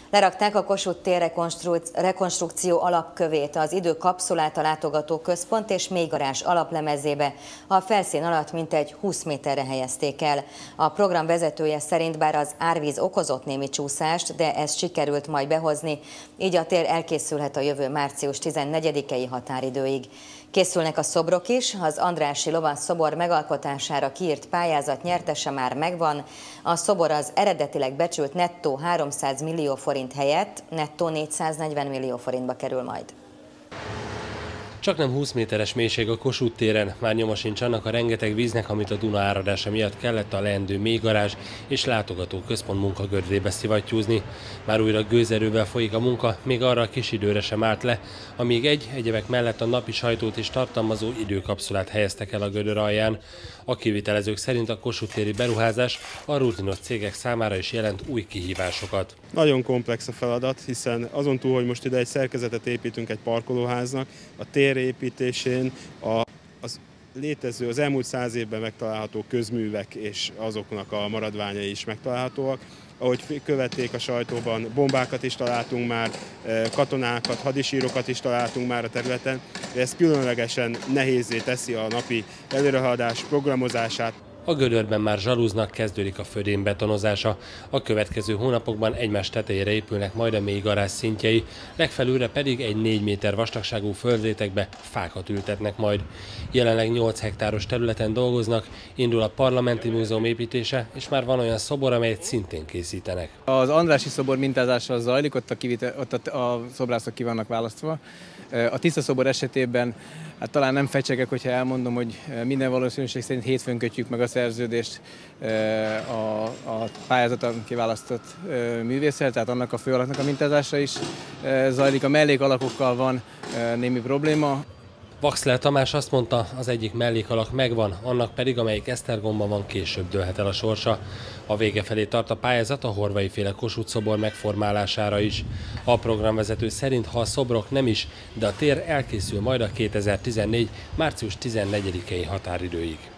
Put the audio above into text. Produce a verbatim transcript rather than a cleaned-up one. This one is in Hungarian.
Lerakták a Kossuth tér rekonstrukció alapkövét az időkapszulát a látogatóközpont és mélygarázs alaplemezébe. A felszín alatt mintegy húsz méterre helyezték el. A program vezetője szerint bár az árvíz okozott némi csúszást, de ezt sikerült majd behozni, így a tér elkészülhet a jövő március tizennegyedikei határidőig. Készülnek a szobrok is, az Andrássy Lovasszobor megalkotására kiírt pályázat nyertese már megvan. A szobor az eredetileg becsült nettó háromszáz millió forint helyett nettó négyszáznegyven millió forintba kerül majd. Csaknem húsz méteres mélység a Kossuth téren, már nyoma sincs annak a rengeteg víznek, amit a Duna áradása miatt kellett a leendő mélygarázs és látogatóközpont munkagördébe szivattyúzni. Már újra gőzerővel folyik a munka, még arra a kis időre sem állt le, amíg egy egyebek mellett a napi sajtót is tartalmazó időkapszulát helyeztek el a gödör alján. A kivitelezők szerint a Kossuth téri beruházás a rutinos cégek számára is jelent új kihívásokat. Nagyon komplex a feladat, hiszen azon túl, hogy most ide egy szerkezetet építünk egy parkolóháznak, a tér építésén a, az létező, az elmúlt száz évben megtalálható közművek és azoknak a maradványai is megtalálhatóak. Ahogy követték a sajtóban, bombákat is találtunk már, katonákat, hadisírokat is találtunk már a területen, de ez különlegesen nehézzé teszi a napi előrehaladás programozását. A gödörben már zsaluznak, kezdődik a födém betonozása. A következő hónapokban egymás tetejére épülnek majd a mélygarázs szintjei, legfelülre pedig egy négy méter vastagságú földrétegbe fákat ültetnek majd. Jelenleg nyolc hektáros területen dolgoznak, indul a Parlamenti Múzeum építése, és már van olyan szobor, amelyet szintén készítenek. Az Andrássy szobor mintázással zajlik, ott a, kivite, ott a, a szobrászok ki vannak választva. A Tisza szobor esetében hát talán nem fecsegek, hogyha elmondom, hogy minden valószínűség szerint hétfőn kötjük meg a szerződést a, a pályázaton kiválasztott művésszel, tehát annak a főalaknak a mintázása is zajlik. A mellékalakokkal van némi probléma. Vaxler Tamás azt mondta, az egyik mellékalak megvan, annak pedig, amelyik Esztergomban van, később dőlhet el a sorsa. A vége felé tart a pályázat a Horvai féle Kossuth szobor megformálására is. A programvezető szerint, ha a szobrok nem is, de a tér elkészül majd a kétezer-tizennégy. március tizennegyedikei határidőig.